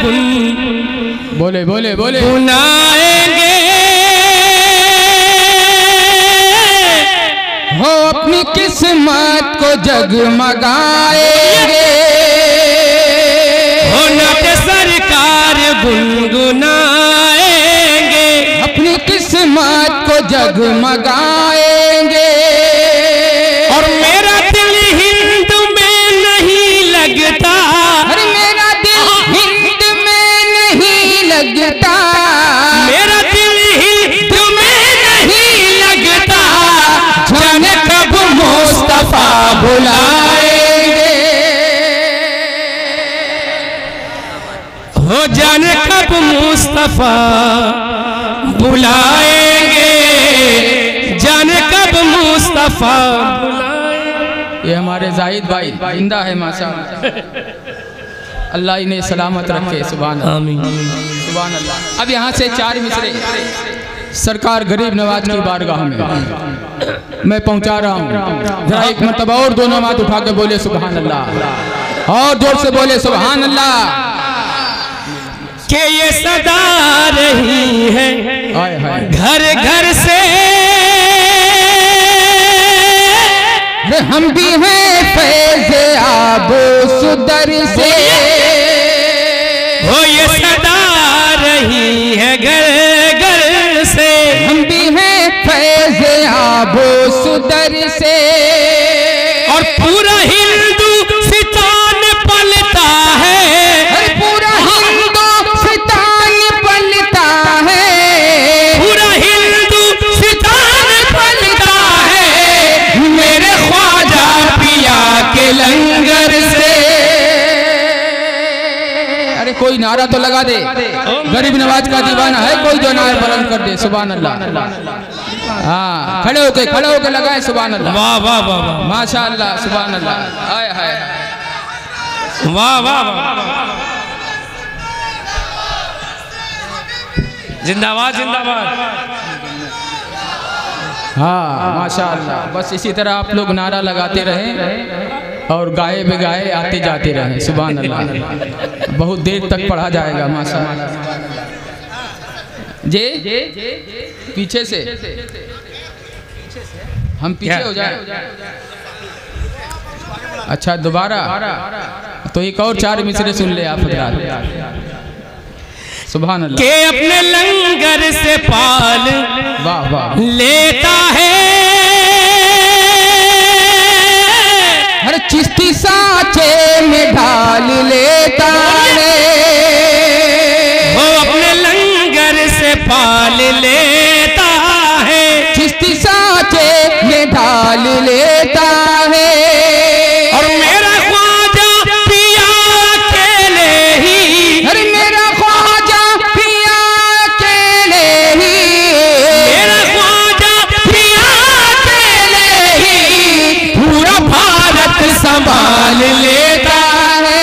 बोले बोले बोले गुनाएंगे हो अपनी किस्मत को जगमगाएंगे हो नाट्य सरकार गुनगुनाएंगे अपनी किस्मत को जगमगाएंगे। और मेरा दिल हिंद में नहीं लगता, अरे मेरा दिल हिंद में नहीं लगता, मेरा दिल हिंद में नहीं लगता, जाने कब मुस्तफा बुलाएंगे हो जाने कब मुस्तफा बुलाएंगे, जाने कब मुस्तफा बुलाएंगे। ये हमारे जाहिद भाई जिंदा है माशाअल्लाह, अल्लाह इन्हें सलामत रखे। सुभान अल्लाह, आमीन सुभान अल्लाह। अब यहाँ से 4 मिसरे सरकार गरीब नवाज की बारगाह में मैं पहुँचा रहा हूँ। जरा एक मरतबा और दोनों हाथ उठा के बोले सुभान अल्लाह, और जोर से बोले सुभान अल्लाह। कि ये सदा रही है हाय हाय घर घर से, हम भी हैं फैज़ आबो सुदर से, हो ये सदा रही है घर घर से, हम भी हैं फैज़ आबो सुदर से। और पूरा हिंदू सितान पलता है, पूरा हिंदू सितान पलता है, पूरा हिंदू सितान पलता है मेरे ख्वाजा पिया के लंगर से। अरे कोई नारा तो लगा दे, गरीब नवाज का दीवाना है कोई जो नारा बुलंद कर दे। सुभान अल्लाह। हाँ खड़े होके लगाए सुभान अल्लाह। वाह वाह वाह वाह माशाअल्लाह सुभान अल्लाह। हाय हाय वाह वाह वाह, जिंदाबाद जिंदाबाद। हाँ माशाअल्लाह। बस इसी तरह आप लोग नारा लगाते रहें और गाए बेगाए आते जाते रहें। सुभान अल्लाह। बहुत देर तक पढ़ा जाएगा माशाअल्लाह। जे पीछे से हम पीछे हो जाए। अच्छा दोबारा तो एक और 4 मिसरे सुन ले आप हजरात। सुभान अल्लाह। के अपने लंगर से पाल वाह वाह लेता है, हर चिश्ती सांचे में ढाल लेता है, वो अपने लंगर से पाल लेता है, चिश्ती सांचे में ढाल लेता है। और मेरा ख्वाजा पिया अकेले ही, अरे मेरा ख्वाजा पिया अकेले ही, मेरा ख्वाजा पिया अकेले ही पूरा भारत संभाल लेता है।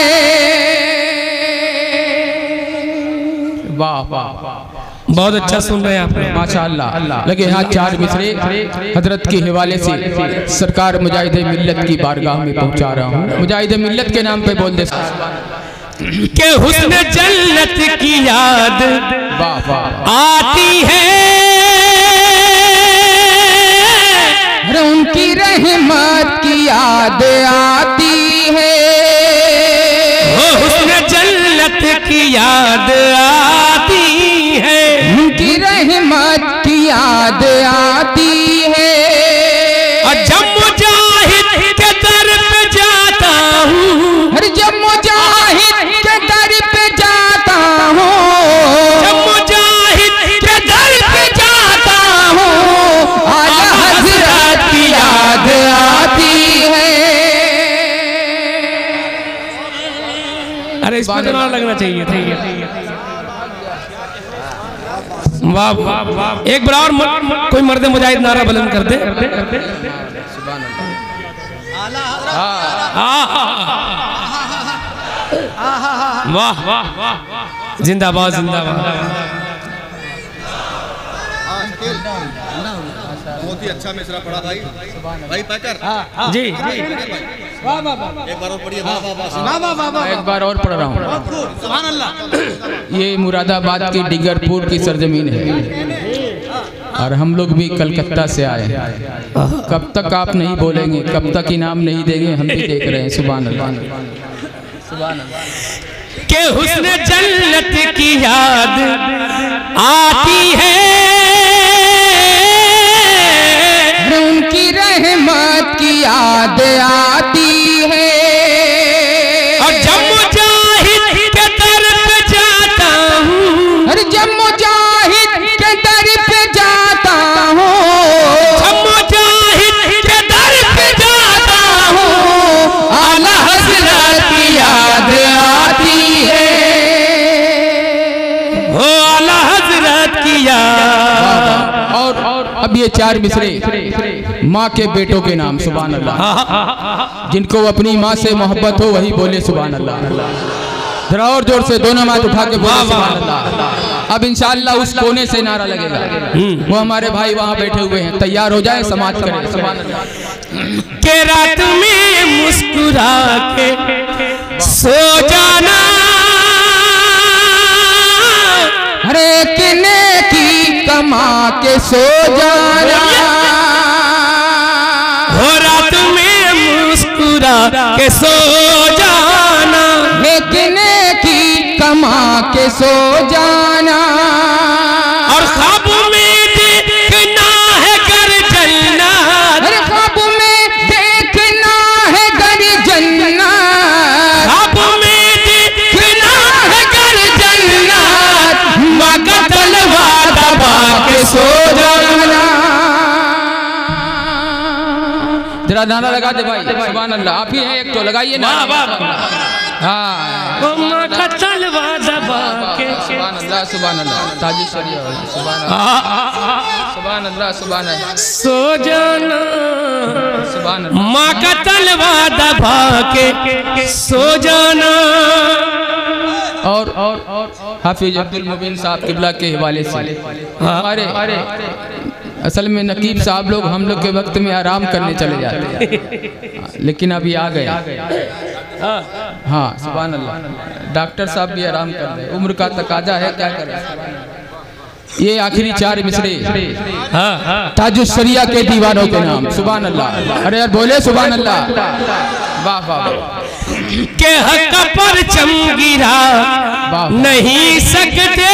वाह वाह बहुत अच्छा सुन रहे हैं आप माशाअल्लाह। लगे यहाँ 4 मिसरे हजरत के हवाले से सरकार मुजाहिद मिल्लत की बारगाह में पहुँचा रहा हूँ। मुजाहिद मिल्लत के नाम पे बोल दे के हुस्न जन्नत की याद वाह वाह आती है, अरे उनकी रहमत की याद आती है, वो हुस्न जन्नत की याद आती है, उनकी रहमत की याद आती है। और जब मुजाहिद के दर पे जाता हूँ, अरे जब मुजाहिद के दर पे जाता हूँ, जब मुजाहिद के दर पे जाता हूँ, आला हज़रत की याद आती है। अरे इसमें तो ना लगना चाहिए था। वाह वाह वाह। एक बार और कोई मर्द मुजाहिद नारा बुलंद कर दे। वाह वाह वाह, जिंदाबाद जिंदाबाद। बहुत ही अच्छा मिसरा पड़ा भाई। भाई पैकर जी भाई एक बार और पढ़ रहा हूँ। ये मुरादाबाद की डिगरपुर की सरजमीन है और हम लोग भी कलकत्ता से आए हैं। कब तक आप नहीं बोलेंगे, कब तक इनाम नहीं देंगे, हम भी देख रहे हैं। सुभान अल्लाह, सुभान अल्लाह। के हुस्न जन्नत की याद आती है, उनकी रहमत की याद आती है। और जब मुजाहिद के दर पे जाता हूँ, अरे जब मुजाहिद के दर पे जाता हूँ, जब मुजाहिद के दर पे जाता हूँ, आला हज़रत की याद आती है। हो आला हज़रत की याद। और अब ये चार मिसरे माँ के बेटों के नाम। सुभान अल्लाह। जिनको अपनी माँ से मोहब्बत हो वही बोले सुभान अल्लाह। जरा और जोर से दोनों हाथ उठा के बोले सुभान अल्लाह। अब इंशाअल्लाह उस कोने से नारा लगेगा। वो हमारे भाई वहाँ बैठे हुए हैं, तैयार हो जाए, समाज करें। सुभान अल्लाह। के रात में मुस्कुरा के सो जाना, हरे किने की कमा के सो जाना, हो रात में मुस्कुरा के सो जाना, किने की कमा के सो जाना, और ख्वाब में देखना है घर जन्नत, हर ख्वाब में देखना है घर जन्नत, ख्वाब में देखना है घर जन्नत, माँ का तलवा दबा के सो जाना। जरा नारा लगा दे भाई, सुभान अल्लाह। आप ही हैं एक, तो लगाइए ना। हाँ, माँ का तलवा दबा के सुभान अल्लाह, सुभान अल्लाह। ताजी शरीया, सुभान अल्लाह, सुभान अल्लाह, सुभान अल्लाह, सो जाना, सुभान अल्लाह। माँ का तलवा दबा के सो जाना। और हाफिज अब्दुल मुबीन साहब किबला के हवाले से हमारे असल में नकीब साहब लोग हम लोग के वक्त में आराम करने चले जाते हैं, लेकिन अभी आ गए। हाँ, सुभान अल्लाह। डॉक्टर साहब भी आराम कर रहे, उम्र का तकाजा है, क्या करें। ये आखिरी चार मिसरे ताजुश शरिया के दीवानों के नाम। सुभान अल्लाह। अरे यार बोले सुभान अल्लाह। वाह वाह। के हक पर चम गिरा नहीं सकते,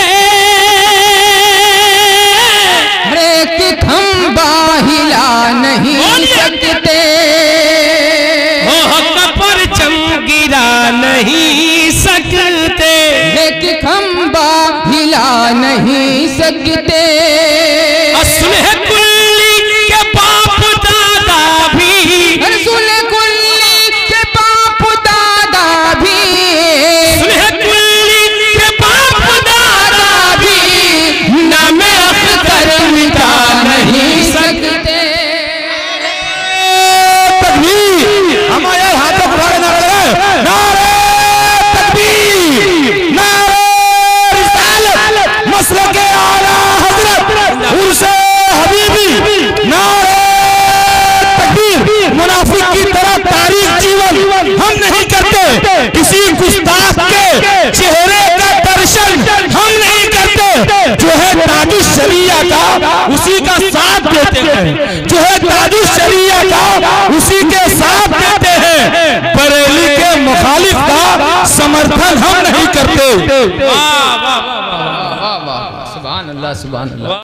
एक खंबा हिला नहीं सकते, हो हक पर चम गिरा नहीं सकते, एक खंबा हिला नहीं सकते। सुलह कुल्ली के बाप दादा भी, सुलह कुल्ली के बाप दादा भी, सुलह कुल्ली के बाप दादा भी नाम अख्तर मिटा नहीं सकते। तकबीर, हमारे हाथों को उठाकर नारा लगाए, नारे तकबीर, नारे रिसालत, मसलके आला हज़रत उर्से हबीबी, नारे तकबीर। मुनाफिक की तरह तारीख जीवन हम नहीं करते, किसी गुस्ताख के चेहरे का दर्शन हम नहीं करते। जो है ताजुश शरिया का उसी का साथ देते हैं, जो है ताजुश शरिया का उसी के साथ देते हैं। बरेली के मुखालिफ का समर्थन हम नहीं करते। वाह वाह वाह वाह, सुभान अल्लाह, सुभान अल्लाह।